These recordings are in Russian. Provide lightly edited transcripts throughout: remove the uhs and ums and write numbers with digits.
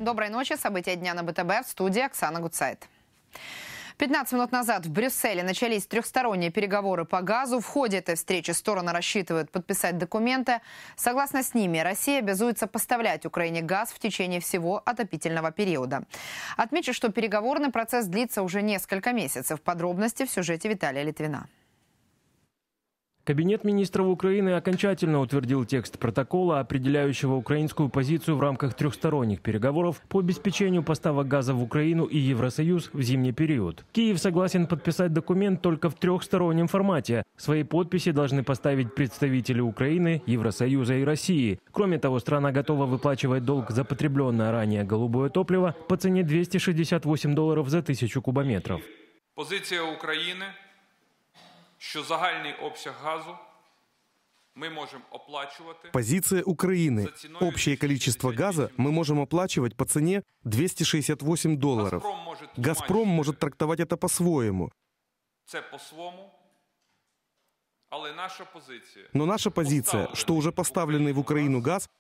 доброй ночи. События дня на БТБ. В студии Оксана Гуцайт. 15 минут назад в Брюсселе начались трехсторонние переговоры по газу. В ходе этой встречи стороны рассчитывают подписать документы. Согласно с ними, Россия обязуется поставлять Украине газ в течение всего отопительного периода. Отмечу, что переговорный процесс длится уже несколько месяцев. Подробности в сюжете Виталия Литвина. Кабинет министров Украины окончательно утвердил текст протокола, определяющего украинскую позицию в рамках трехсторонних переговоров по обеспечению поставок газа в Украину и Евросоюз в зимний период. Киев согласен подписать документ только в трехстороннем формате. Свои подписи должны поставить представители Украины, Евросоюза и России. Кроме того, страна готова выплачивать долг за потребленное ранее голубое топливо по цене $268 за 1000 кубометров. Позиция Украины, що загальний обсяг газу мы можем оплачивать. Позиция Украины. Общее количество газа мы можем оплачивать по цене $268. «Газпром» может трактовать это по-своему. Но наша позиция, что уже поставленный в Украину газ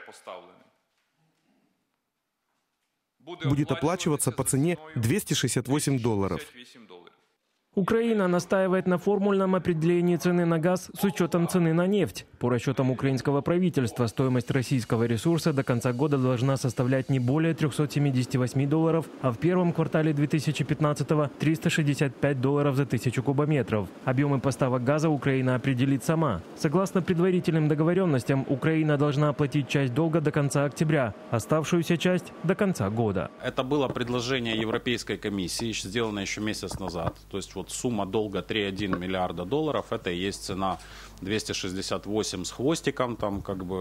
будет оплачиваться по цене $268. Украина настаивает на формульном определении цены на газ с учетом цены на нефть. По расчетам украинского правительства, стоимость российского ресурса до конца года должна составлять не более $378, а в первом квартале 2015-го $365 за 1000 кубометров. Объемы поставок газа Украина определит сама. Согласно предварительным договоренностям, Украина должна оплатить часть долга до конца октября, оставшуюся часть до конца года. Это было предложение Европейской комиссии, сделано еще месяц назад. То есть сумма долга $3,1 миллиарда, это и есть цена 268 с хвостиком, там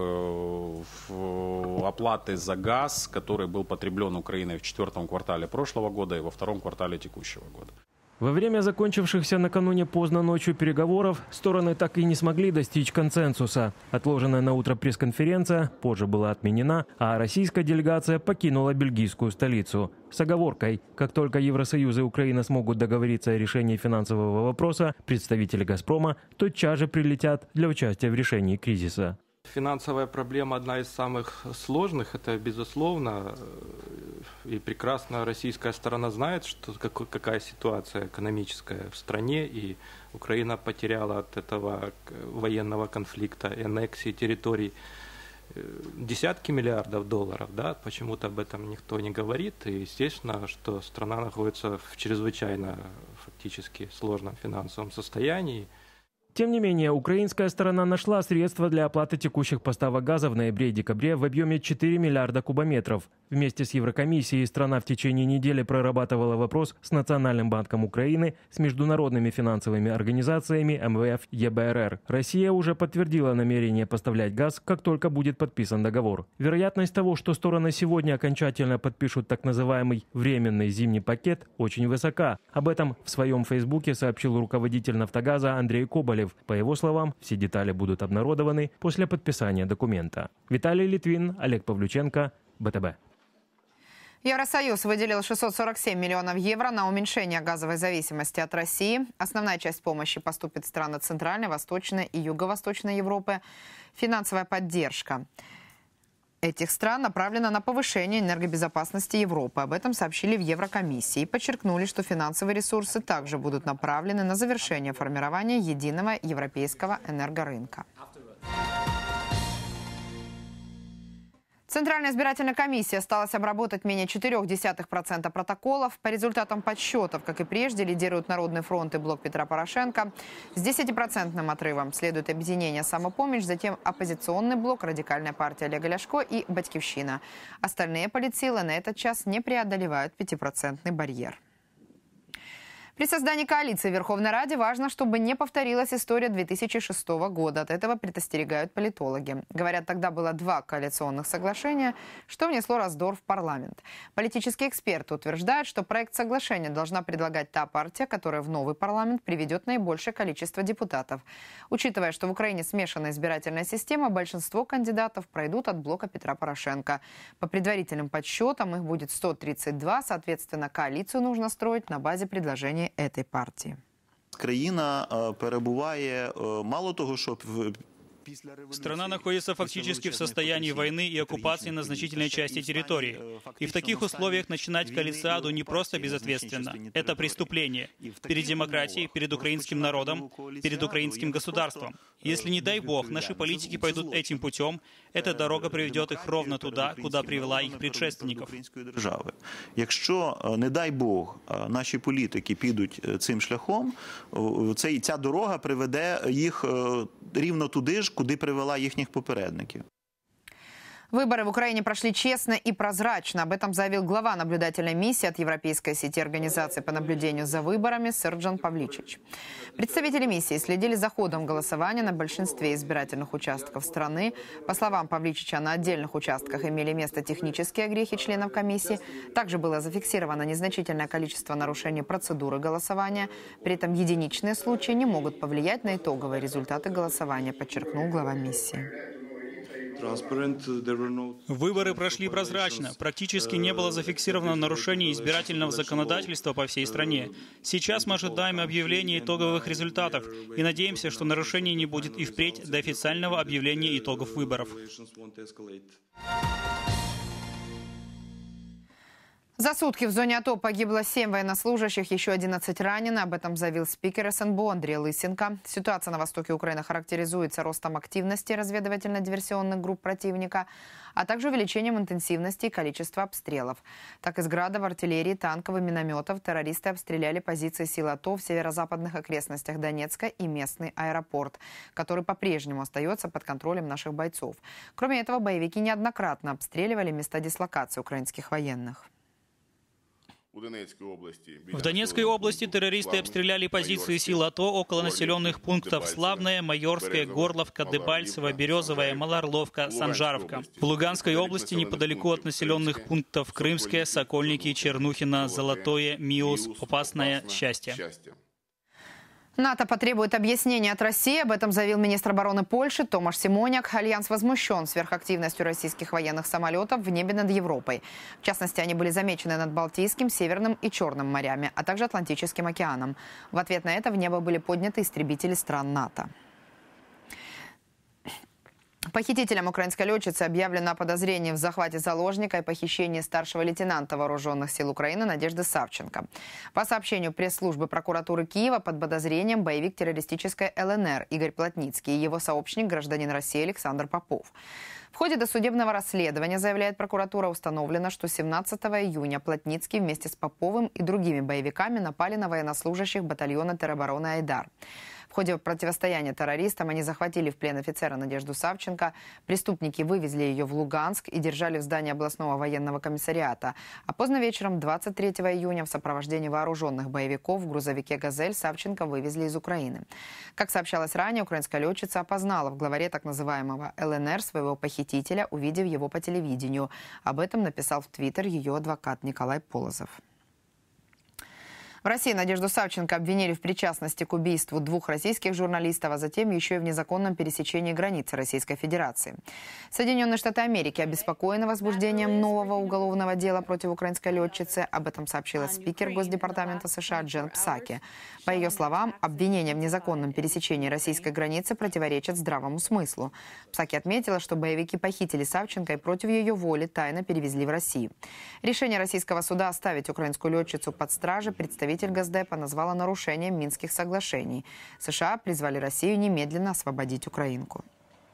оплаты за газ, который был потреблен Украиной в 4 квартале прошлого года и во 2 квартале текущего года. Во время закончившихся накануне поздно ночью переговоров стороны так и не смогли достичь консенсуса. Отложенная на утро пресс-конференция позже была отменена, а российская делегация покинула бельгийскую столицу. С оговоркой, как только Евросоюз и Украина смогут договориться о решении финансового вопроса, представители «Газпрома» тотчас же прилетят для участия в решении кризиса. Финансовая проблема одна из самых сложных, это безусловно. И прекрасно российская сторона знает, что какая ситуация экономическая в стране, и Украина потеряла от этого военного конфликта и аннексии территорий десятки миллиардов долларов. Да? Почему-то об этом никто не говорит, и естественно, что страна находится в чрезвычайно фактически сложном финансовом состоянии. Тем не менее, украинская сторона нашла средства для оплаты текущих поставок газа в ноябре и декабре в объеме 4 миллиарда кубометров. Вместе с Еврокомиссией страна в течение недели прорабатывала вопрос с Национальным банком Украины, с международными финансовыми организациями МВФ, ЕБРР. Россия уже подтвердила намерение поставлять газ, как только будет подписан договор. Вероятность того, что стороны сегодня окончательно подпишут так называемый временный зимний пакет, очень высока. Об этом в своем фейсбуке сообщил руководитель «Нафтогаза» Андрей Коболев. По его словам, все детали будут обнародованы после подписания документа. Виталий Литвин, Олег Павлюченко, БТБ. Евросоюз выделил 647 миллионов евро на уменьшение газовой зависимости от России. Основная часть помощи поступит в страны Центральной, Восточной и Юго-Восточной Европы. Финансовая поддержка этих стран направлена на повышение энергобезопасности Европы. Об этом сообщили в Еврокомиссии и подчеркнули, что финансовые ресурсы также будут направлены на завершение формирования единого европейского энергорынка. Центральная избирательная комиссия осталась обработать менее 0,4% протоколов. По результатам подсчетов, как и прежде, лидируют Народный фронт и Блок Петра Порошенко. С 10% отрывом следует объединение «Самопомощь», затем оппозиционный блок, Радикальная партия Олега Ляшко и «Батькивщина». Остальные политсилы на этот час не преодолевают 5% барьер. При создании коалиции в Верховной Раде важно, чтобы не повторилась история 2006 года. От этого предостерегают политологи. Говорят, тогда было 2 коалиционных соглашения, что внесло раздор в парламент. Политические эксперты утверждают, что проект соглашения должна предлагать та партия, которая в новый парламент приведет наибольшее количество депутатов. Учитывая, что в Украине смешанная избирательная система, большинство кандидатов пройдут от блока Петра Порошенко. По предварительным подсчетам их будет 132, соответственно, коалицию нужно строить на базе предложений этой партии. Країна перебуває, мало того, що Страна находится фактически в состоянии войны и оккупации на значительной части территории. И в таких условиях начинать коалициаду не просто безответственно. Это преступление перед демократией, перед украинским народом, перед украинским государством. Если, не дай бог, наши политики пойдут этим путем, эта дорога приведет их ровно туда, куда привела их предшественников. Якщо, не дай Бог, наші політики підуть цим шляхом, ця дорога приведе їх рівно туди ж, куди привела їхніх попередників. Выборы в Украине прошли честно и прозрачно. Об этом заявил глава наблюдательной миссии от Европейской сети организаций по наблюдению за выборами Серджан Павличич. Представители миссии следили за ходом голосования на большинстве избирательных участков страны. По словам Павличича, на отдельных участках имели место технические огрехи членов комиссии. Также было зафиксировано незначительное количество нарушений процедуры голосования. При этом единичные случаи не могут повлиять на итоговые результаты голосования, подчеркнул глава миссии. Выборы прошли прозрачно. Практически не было зафиксировано нарушений избирательного законодательства по всей стране. Сейчас мы ожидаем объявления итоговых результатов и надеемся, что нарушений не будет и впредь до официального объявления итогов выборов. За сутки в зоне АТО погибло 7 военнослужащих, еще 11 ранены. Об этом заявил спикер СНБО Андрей Лысенко. Ситуация на востоке Украины характеризуется ростом активности разведывательно-диверсионных групп противника, а также увеличением интенсивности и количества обстрелов. Так, из градов, артиллерии, танков и минометов террористы обстреляли позиции сил АТО в северо-западных окрестностях Донецка и местный аэропорт, который по-прежнему остается под контролем наших бойцов. Кроме этого, боевики неоднократно обстреливали места дислокации украинских военных. В Донецкой области террористы обстреляли позиции сил АТО около населенных пунктов Славное, Майорское, Горловка, Дебальцево, Березовая, Малоорловка, Санжаровка. В Луганской области неподалеку от населенных пунктов Крымское, Сокольники, Чернухино, Золотое, Миус, Попасное, Счастье. НАТО потребует объяснения от России. Об этом заявил министр обороны Польши Томаш Симоняк. Альянс возмущен сверхактивностью российских военных самолетов в небе над Европой. В частности, они были замечены над Балтийским, Северным и Черным морями, а также Атлантическим океаном. В ответ на это в небо были подняты истребители стран НАТО. Похитителям украинской летчицы объявлено о подозрении в захвате заложника и похищении старшего лейтенанта Вооруженных сил Украины Надежды Савченко. По сообщению пресс-службы прокуратуры Киева, под подозрением боевик террористической ЛНР Игорь Плотницкий и его сообщник, гражданин России Александр Попов. В ходе досудебного расследования, заявляет прокуратура, установлено, что 17 июня Плотницкий вместе с Поповым и другими боевиками напали на военнослужащих батальона теробороны «Айдар». В ходе противостояния террористам они захватили в плен офицера Надежду Савченко. Преступники вывезли ее в Луганск и держали в здании областного военного комиссариата. А поздно вечером 23 июня в сопровождении вооруженных боевиков в грузовике «Газель» Савченко вывезли из Украины. Как сообщалось ранее, украинская летчица опознала в главаре так называемого ЛНР своего похитителя, увидев его по телевидению. Об этом написал в Твиттер ее адвокат Николай Полозов. В России Надежду Савченко обвинили в причастности к убийству 2 российских журналистов, а затем еще и в незаконном пересечении границы Российской Федерации. Соединенные Штаты Америки обеспокоены возбуждением нового уголовного дела против украинской летчицы. Об этом сообщила спикер Госдепартамента США Джен Псаки. По ее словам, обвинения в незаконном пересечении российской границы противоречат здравому смыслу. Псаки отметила, что боевики похитили Савченко и против ее воли тайно перевезли в Россию. Решение российского суда оставить украинскую летчицу под стражей представитель Госдепа назвала нарушением Минских соглашений. США призвали Россию немедленно освободить украинку.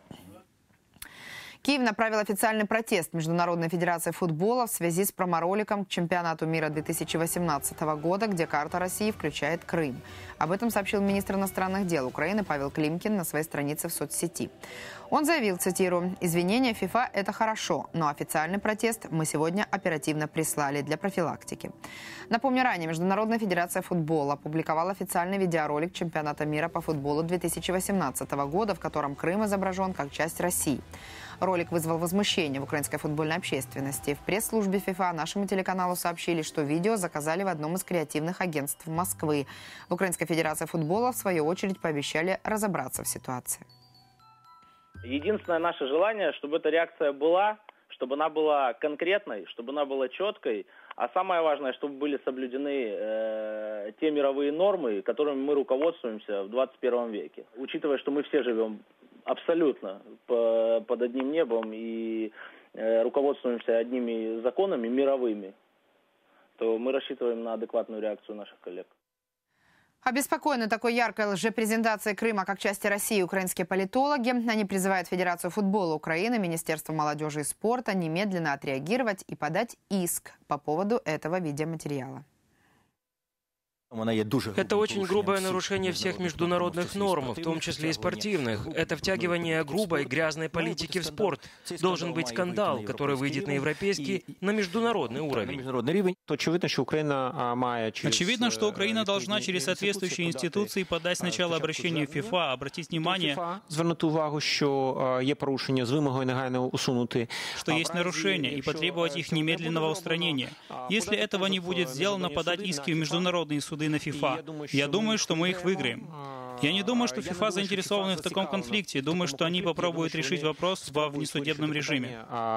Киев направил официальный протест Международной федерации футбола в связи с промороликом к чемпионату мира 2018 года, где карта России включает Крым. Об этом сообщил министр иностранных дел Украины Павел Климкин на своей странице в соцсети. Он заявил, цитирую, «Извинения ФИФА – это хорошо, но официальный протест мы сегодня оперативно прислали для профилактики». Напомню, ранее Международная федерация футбола опубликовала официальный видеоролик чемпионата мира по футболу 2018 года, в котором Крым изображен как часть России. Ролик вызвал возмущение в украинской футбольной общественности. В пресс-службе ФИФА нашему телеканалу сообщили, что видео заказали в одном из креативных агентств Москвы. В Украинской федерации футбола, в свою очередь, пообещали разобраться в ситуации. Единственное наше желание, чтобы эта реакция была, чтобы она была конкретной, чтобы она была четкой, а самое важное, чтобы были соблюдены те мировые нормы, которыми мы руководствуемся в 21 веке. Учитывая, что мы все живем абсолютно под одним небом и руководствуемся одними законами мировыми, то мы рассчитываем на адекватную реакцию наших коллег. Обеспокоены такой яркой лжепрезентацией Крыма как части России украинские политологи. Они призывают Федерацию футбола Украины, Министерство молодежи и спорта немедленно отреагировать и подать иск по поводу этого видеоматериала. Это очень грубое нарушение всех международных норм, в том числе и спортивных. Это втягивание грубой, грязной политики в спорт. Должен быть скандал, который выйдет на европейский, на международный уровень. Очевидно, что Украина должна через соответствующие институции подать сначала обращение в ФИФА, обратить внимание, что есть нарушения, и потребовать их немедленного устранения. Если этого не будет сделано, подать иски в международные суды на ФИФА. Я думаю, что мы их выиграем. Я не думаю, что ФИФА заинтересованы в таком конфликте. Думаю, что они попробуют решить вопрос во внесудебном режиме.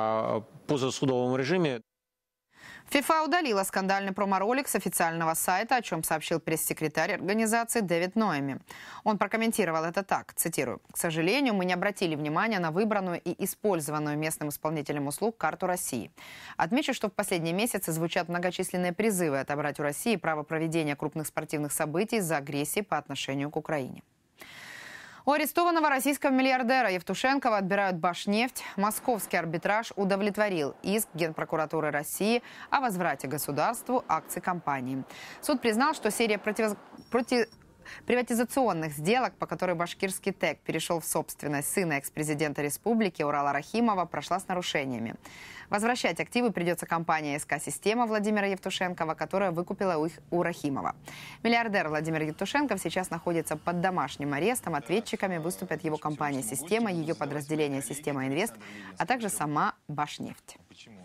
ФИФА удалила скандальный промо-ролик с официального сайта, о чем сообщил пресс-секретарь организации Дэвид Ноэми. Он прокомментировал это так, цитирую: «К сожалению, мы не обратили внимания на выбранную и использованную местным исполнителем услуг карту России. Отмечу, что в последние месяцы звучат многочисленные призывы отобрать у России право проведения крупных спортивных событий за агрессией по отношению к Украине». У арестованного российского миллиардера Евтушенкова отбирают Башнефть. Московский арбитраж удовлетворил иск Генпрокуратуры России о возврате государству акций компании. Суд признал, что серия приватизационных сделок, по которой башкирский ТЭК перешел в собственность сына экс-президента республики Урала Рахимова, прошла с нарушениями. Возвращать активы придется компании СК-система Владимира Евтушенкова, которая выкупила их у Рахимова. Миллиардер Владимир Евтушенков сейчас находится под домашним арестом. Ответчиками выступят его компания «Система», ее подразделение «Система Инвест», а также сама Башнефть.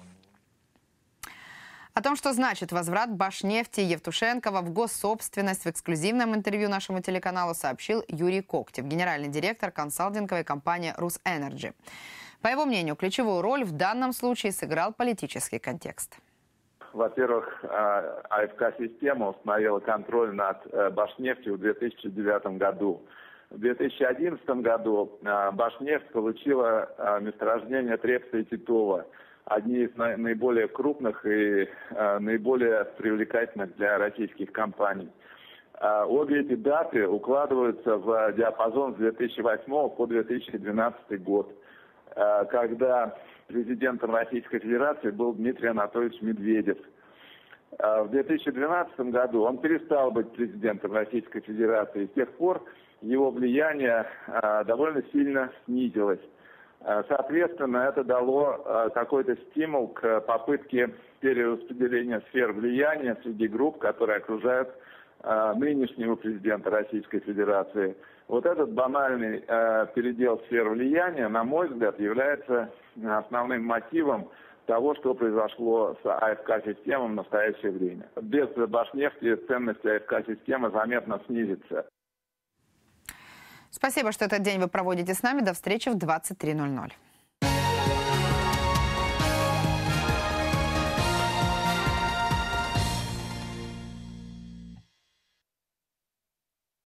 О том, что значит возврат Башнефти Евтушенкова в госсобственность, в эксклюзивном интервью нашему телеканалу сообщил Юрий Коктев, генеральный директор консалтинговой компании «Русэнерджи». По его мнению, ключевую роль в данном случае сыграл политический контекст. Во-первых, АФК-система установила контроль над Башнефтью в 2009 году. В 2011 году Башнефть получила месторождение Трепса и Титова, одни из наиболее крупных и наиболее привлекательных для российских компаний. Обе эти даты укладываются в диапазон с 2008 по 2012 год, когда президентом Российской Федерации был Дмитрий Анатольевич Медведев. В 2012 году он перестал быть президентом Российской Федерации, и с тех пор его влияние довольно сильно снизилось. Соответственно, это дало какой-то стимул к попытке перераспределения сфер влияния среди групп, которые окружают нынешнего президента Российской Федерации. Вот этот банальный передел сфер влияния, на мой взгляд, является основным мотивом того, что произошло с АФК-системой в настоящее время. Без Башнефти ценность АФК-системы заметно снизится. Спасибо, что этот день вы проводите с нами. До встречи в 23:00.